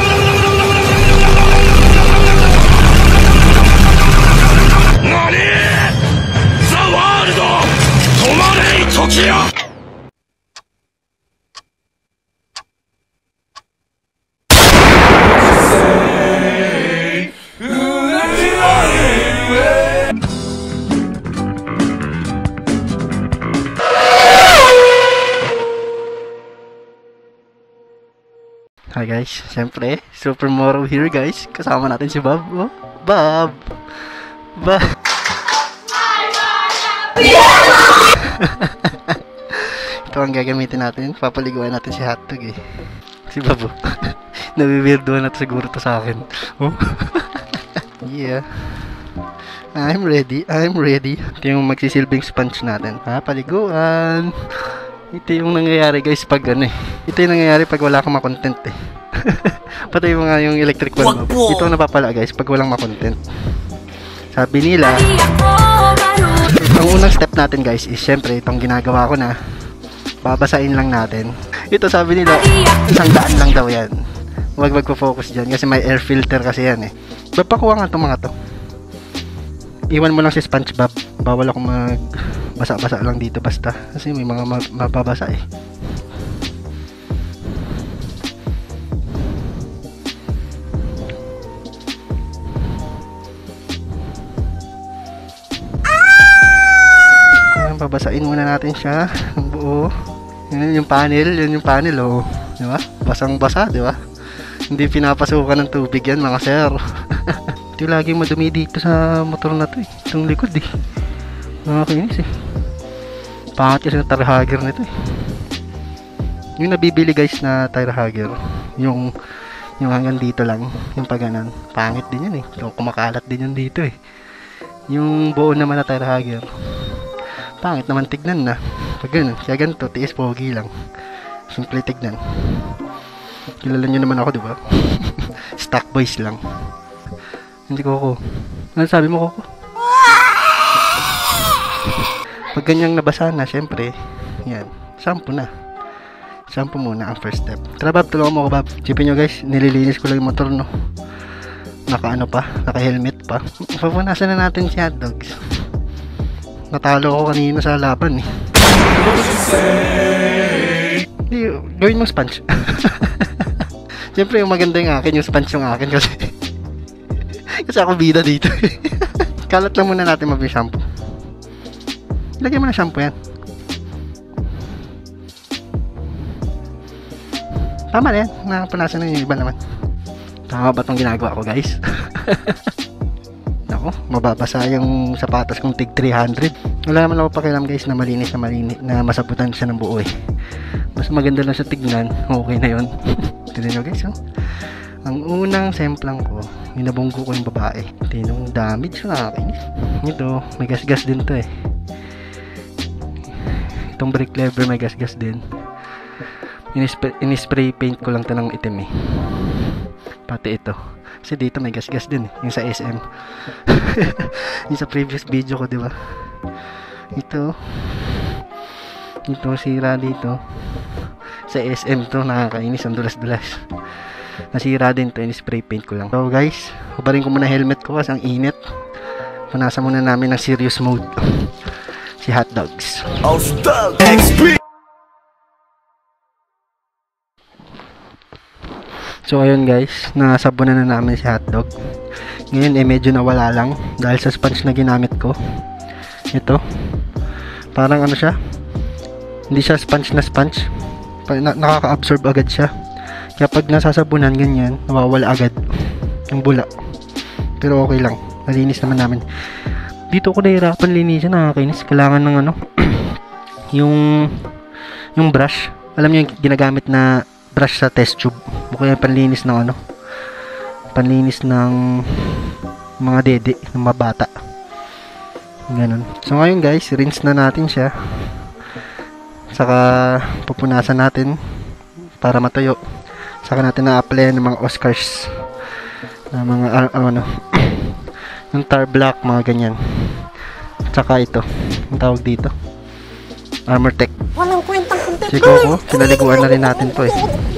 何？ザ・ワールド止まれい時よ。 Hi guys, syempre, Super Moro here guys. Kasama natin si Bob. Oh, Bob! Bob! Ito ang gagamitin natin. Papaliguan natin si Hotdog eh. Si Bob oh. Nabibirduhan na siguro to sa akin. Oh. Yeah. I'm ready. Ito yung magsisilbing sponge natin. Paliguan. Ito yung nangyayari guys pag ano eh. Ito yung nangyayari pag wala kang makontent eh. Patay mo nga yung electric bulb. Ito ang napapala guys pag walang makontent. Sabi nila, ang unang step natin guys is syempre itong ginagawa ko na. Babasain lang natin. Ito sabi nila, 100 lang daw yan. Huwag magpo-focus dyan kasi may air filter kasi yan eh. Bapakuha nga itong mga to. Iwan mo lang si SpongeBob. Bawal akong basa-basa lang dito basta kasi may mga mababasa eh. Ayan, babasain muna natin siya ng buo. Yan yung panel oh. Di ba? Basang-basa, di ba? Hindi pinapasukan ng tubig yan mga sir. Ito laging madumi dito sa motor na to eh. Itong likod eh. Nakakainis eh. Pangat kasi ng tire hugger nito eh. Yung nabibili guys na tire hugger, yung hanggang dito lang, yung paganan, pangit din yan eh. So, kumakalat din yan dito eh. Yung buo naman na tire hugger, pangit naman tignan na. Pag ganun, kaya ganito, tiis pogi lang. Simple tignan. Kilala nyo naman ako, di ba? Stock boys lang. Hindi ko. Ano sabi mo, Coco? Pag ganyang nabasa na, syempre, yan, shampoo na. Shampoo muna ang first step. Tara Bob, tulungan mo ko Bob. Sipin nyo guys, nililinis ko lang yung motor no. Naka-ano pa, naka-helmet pa. Papunasan na natin si Hotdogs. Natalo ko kanina sa laban eh. Gawin mong sponge. Syempre yung maganda yung akin, yung sponge yung akin kasi kasi ako bida dito. Kalat lang muna natin mabing shampoo. Lagyan mo na shampoo yan. Tama na yan. Nakapunasan na yung iba naman. Tama ba itong ginagawa ko guys? Naku, mababasa yung sapatos kong tig 300. Wala naman ako pakialam guys na malinis na masabutan siya ng buo eh. Mas maganda lang sa tignan. Okay na yun. Tignan nyo guys oh. Ang unang semplang ko, minabunggo ko yung babae. Tinong damage na akin. Ito, may gas-gas din to eh. Itong brake lever may gas-gas din. Inispray paint ko lang to ng itim eh. Pati ito. Kasi dito may gas-gas din eh. Yung sa SM. Yung sa previous video ko, diba? Ito sira dito. Sa SM to, nakakainis. Ang dulas-dulas. Nasira din to. Inispray paint ko lang. So guys, hubarin ko muna helmet ko kasi ang init. Punasan muna namin ng serious mode. Si Hotdogs. Hotdog XP. So ayun guys, nasabunan na namin si Hotdog. Ngayon medyo nawala lang dahil sa sponge na ginamit ko. Ito. Parang ano siya? Hindi siya sponge na sponge. Nakaka-absorb agad siya. Kaya pag nasasabunan ganyan, nawawala agad yung bula. Pero okay lang. Malinis naman namin. Dito ko nahirapan linisin, nakakainis. Kailangan ng ano, yung brush. Alam niyo yung ginagamit na brush sa test tube. Mukha yung panlinis ng ano. Panlinis ng mga dede ng mga bata. Ganun. So ngayon guys, rinse na natin siya. Saka pupunasan natin para matuyo. Saka natin na-apply ng mga Oscars. Na mga ano. Yung tar black, mga ganyan. Saka ito. Ang tawag dito. Armor Tech. Walang kwentang kunti. Si Coco, pinaliguan na rin natin to eh.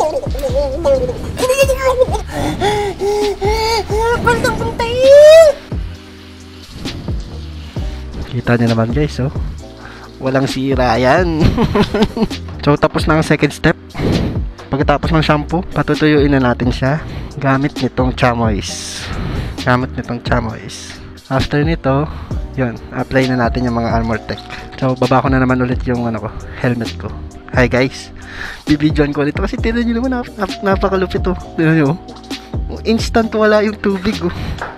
Kwentang kunti. Kita niyo naman guys, oh. Walang sira yan. So, tapos na ang second step. Pagkatapos ng shampoo, patutuyuin na natin siya gamit nitong chamois. After nito, yun, apply na natin yung mga Armor Tech. So, baba ko na naman ulit yung ano ko, helmet ko. Hi guys, bibidyoan ko ulit kasi tinan nyo naman, napakalupit oh. Tinan nyo, instant wala yung tubig oh.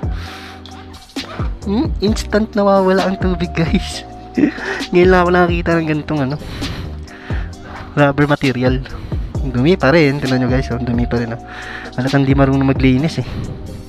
Instant nawawala ang tubig guys. Ngayon lang ako nakakita ng ganitong ano, rubber material. Dumi pa rin, tinan nyo guys, oh, dumi pa rin oh. Halatang di marunong maglinis eh.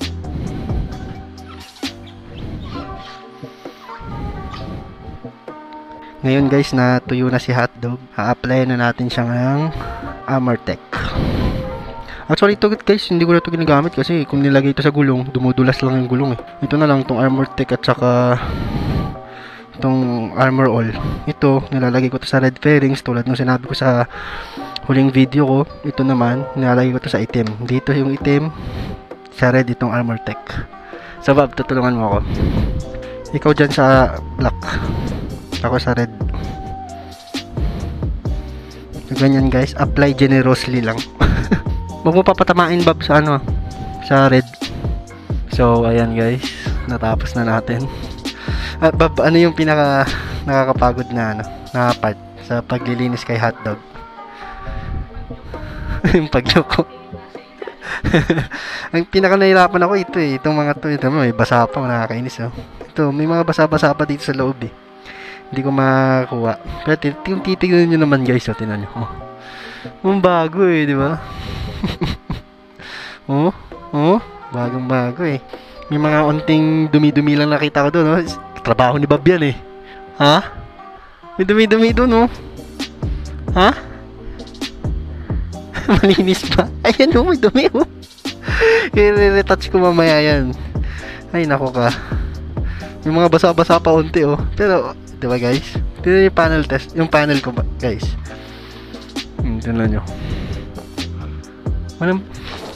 Ngayon guys, natuyo na si Hotdog. Ha-apply na natin siya ng Armor Tech. Actually ito guys, hindi ko na ito ginagamit kasi kung nilagay ito sa gulong, dumudulas lang yung gulong eh. Ito na lang itong Armor Tech at saka itong Armor All. Ito, nilalagay ko ito sa red fairings tulad nung sinabi ko sa huling video ko. Ito naman, nilalagay ko ito sa itim. Dito yung itim, sa red itong Armor Tech. So Bob, tutulungan mo ako. Ikaw dyan sa black. Ako sa red. So, ganyan guys, apply generously lang. Huwag mo papatamain Bob sa ano, sa red. So ayan guys, natapos na natin. At Bob, ano yung pinaka nakakapagod na ano, na part sa paglilinis kay Hotdog? Yung pagloko. Ang pinaka nahirapan ako ito eh, itong mga to, ito may basa pa, nakakainis oh. Ito, may mga basa-basa pa dito sa loob eh. Hindi ko makakuha. Pero yung titignan nyo naman guys, oh, tinan nyo. Oh. Ang bago eh, di ba? oh, bagong bago eh. May mga onting dumi-dumi lang nakita ko doon, oh. Trabaho ni Bob yan eh. Ha? May dumi-dumi doon, oh. Ha? Malinis pa. Ayan, oh, may dumi, oh. I-retouch ko mamaya yan. Ay, nako ka. May mga basa-basa pa onti, oh. Pero, diba guys? Tignan yung panel test. Yung panel ko ba, guys? Tignan nyo. Walang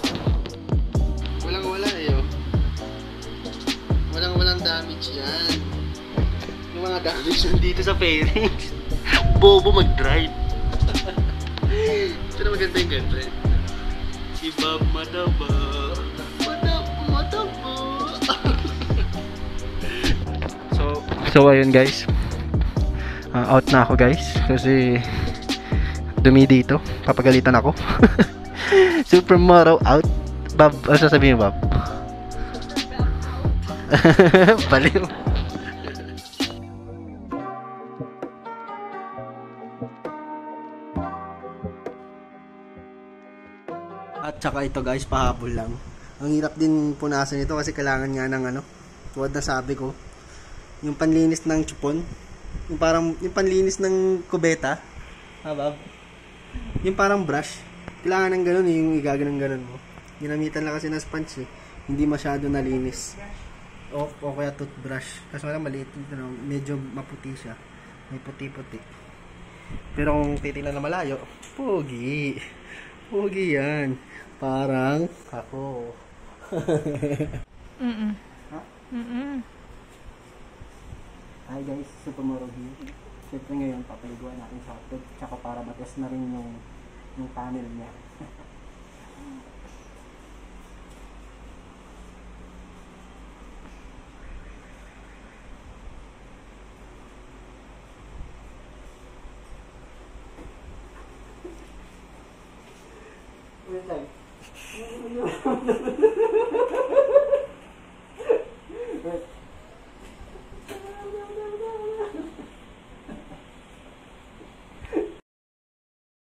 eh, oh. Walang damage yan. Yung mga damage dito sa fairings. Bobo mag-drive. Ito na maganda yung girlfriend. Si Bob Madaba. Madaba. So ayun guys. Out na ako guys. Kasi dumi dito. Papagalitan ako. Supermodel out. Bob, ano sasabihin Bob? Baliw. At saka ito guys, pahabol lang. Ang hirap din punasan ito kasi kailangan nga ng ano, tuwad na sabi ko, yung panlinis ng chupon, yung parang yung panlinis ng kubeta, Bob? Yung parang brush, kailangan ng ganun yung igaganon-ganon mo. Ginamitan lang kasi ng sponge eh, hindi masyado nalinis. O kaya toothbrush, kasi wala maliit, medyo maputi siya, may puti-puti. Pero kung titignan na malayo, pogi yan. Parang ako. Hi guys, Supermodel here. Siyempre ngayon, papaliguan natin sa hotdog. Tsaka para matest na rin yung panel niya.